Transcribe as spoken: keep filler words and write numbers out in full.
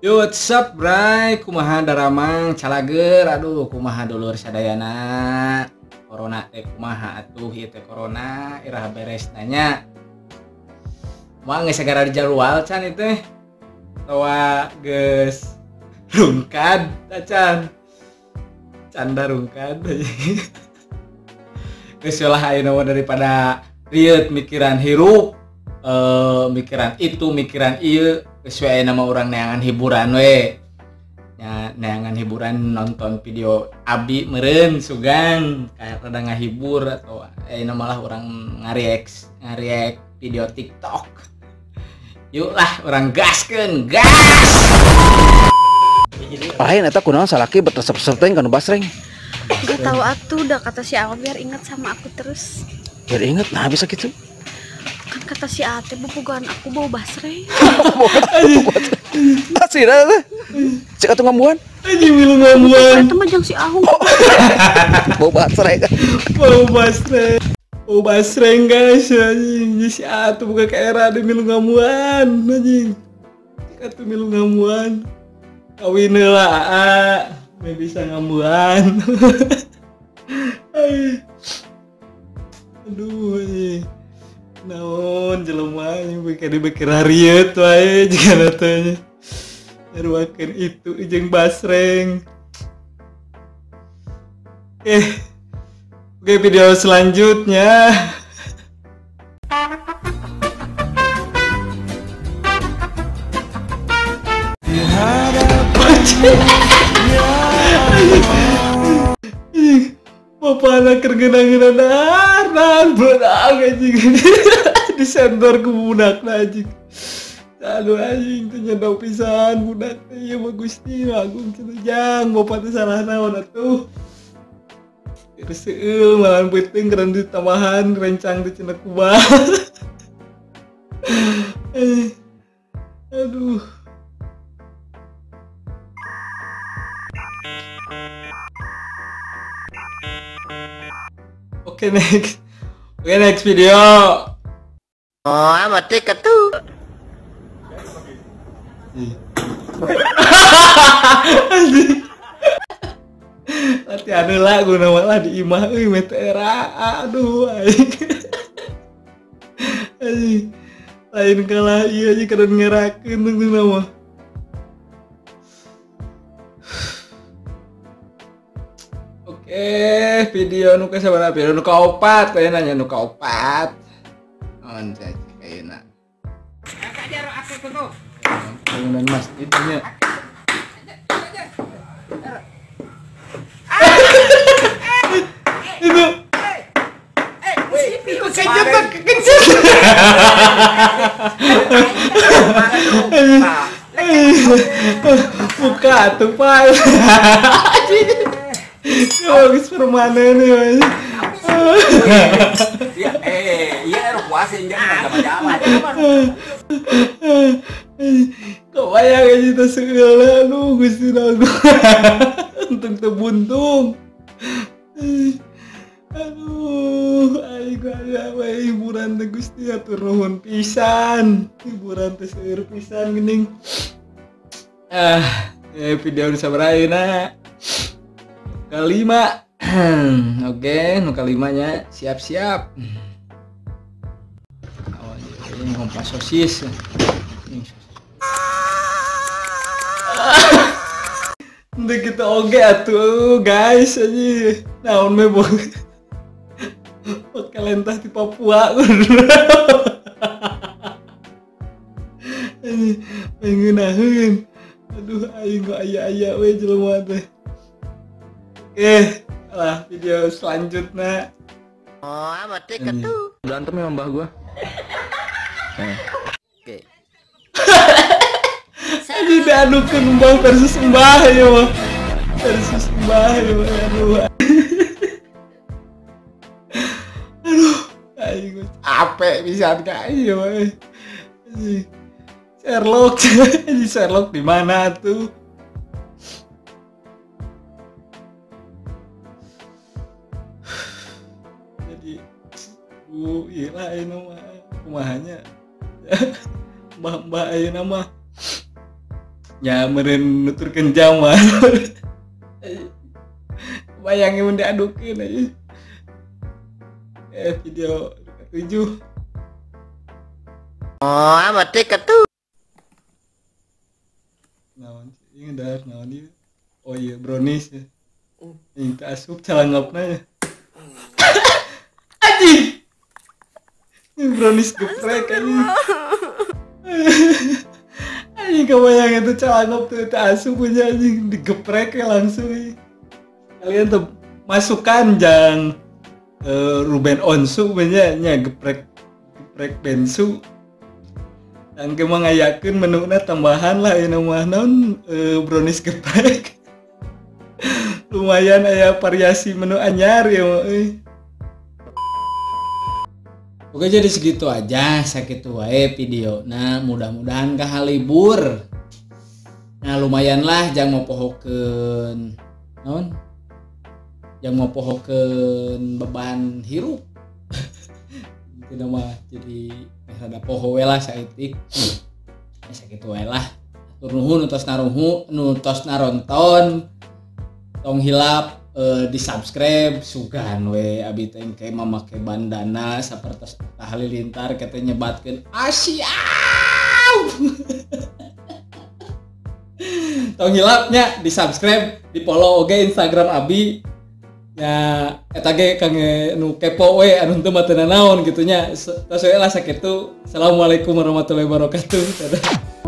Yo, what's up, bray? Kumaha daramang calager, aduh kumaha dulur sadayana. Corona teh kumaha atuh ieu teh corona iraha beres nanya. Kumaha geus sagara dijadwal can ieu teh? Tawa geus rungkad can. Canda rungkad. Geus ulah ayeuna mah daripada rieut mikiran hirup, eh, mikiran itu, mikiran ieu. Sesuai nama orang neangan hiburan we ya, neangan hiburan nonton video Abi meren sugan kayak rada ngahibur atau eh malah orang ngariek ngariek video TikTok. Yuk lah orang gaskeun gas. Lain eta kunaon salaki bertesep-tesep teh kana basreng. Gak tahu atuh udah kata si Awa biar ingat sama aku terus. Biar inget nah bisa gitu. Kan kata si Ate bukan aku bau basreng. Asli dah teh. Cek atuh ngamuan. Anjing milu ngamuan. Itu mah jeung si Ahung. Bau basreng. Bau basreng. Bau basreng guys anjing. Si atuh buka ke era de milu ngamuan anjing. Cek atuh milu ngamuan. Kawin heula me bisa ngamuan. Aduh anjing. Naon jelema yang beuki dibekir harieut wae jigana teh nyaruakeun itu jeung basreng. Oke. Oke, video selanjutnya. Bapak anak kergenang-genang daran benang anjing. Disendor ke budak anjing. Aduh anjing teh nyendok pisan budak teh ieu mah Gusti Agung cenah jang bapak teh salah naon atuh. Terus seueul malahan peuting keren ditambahan rencang teh cenah kumaha. Aduh. Oke, okay, next. Oke, okay, next video. Oh, amat tiket tuh. Latihan heula guna malah di imah euy metera. Aduh aing. Aing. Lain kalah ieu aja keren ngerakeun teh mah. Eh, video nu kasabaraha video nu kaopat aya nanya nu kaopat. Naon cek ayeuna. Kakak jaro aku tuh. Bangunan masjid nya. Itu. Itu kejepak kekencet. Buka tuh, Pak. Bagus permanen ya. Iya, eh, iya harus puasa jangan macam-macam. Kok bayang aja itu segala lu Gusti Agung. Untung tebuntung. Aduh, aing aya we hiburan teh Gusti atur nuhun pisan. Hiburan teh seueur pisan geuning. Ah, eh video nu sabaraha ayeuna? Kelima. Oke, nu kalimanya siap-siap. Oh, ini kompas sosis. Untuk kita oge atuh guys aja. Naon me bong. Kalentah di Papua. Pengenaheun. Aduh aing kok aya-aya we jelema teh. Oke, lah video selanjutnya. Oh, amat tiket tuh. Berantem memang mbah gua. Oke. Ini diadukeun mbah versus mbah ya mah. Versus mbah ya mah. Aduh. Aduh, aing capek pisan ka ieu mah. Sherlock, ini Sherlock di mana tuh? Bu, iya lah ini mah kumahanya. Mbah-mbah ayeuna mah nya meureun nuturkeun jam mah. Bayangin mun diadukeun aja. Eh video ketujuh. Oh, amat ketu. Naon sih ngedar naon ieu? Oh iya brownies ya. Ini tak asup calangapna ya. Anjing. Ini brownies geprek anjing. Anjing kebayang itu calangap tuh tak asup punya anjing digeprek ya langsung anjing. Kalian tuh masukkan jang uh, Ruben Onsu banyak nya geprek geprek bensu. Dan kemang ayakeun menuna tambahan lah ya nama naon uh, brownies geprek. Lumayan aya variasi menu anyar ya euy. Oke jadi segitu aja sakitu wae video. Nah mudah-mudahan kahalibur. Nah lumayan lah jang mau pohokeun naon? Jang mau pohokeun beban hirup. Tidak mah jadi rada poho we lah saeutik. Ya sakitu wae lah. Hatur nuhun nu tos naruhu nu tos naronton. Tong hilap uh, di subscribe sugan we abi teh engke mamake bandana sapertos halilintar kete nyebatkeun asiau. Tong hilapnya di subscribe di follow oge Instagram abi nya eta ge kangge nu kepo we anu teu mah teu naon kitu nya tos we lah sakitu. Assalamualaikum warahmatullahi wabarakatuh.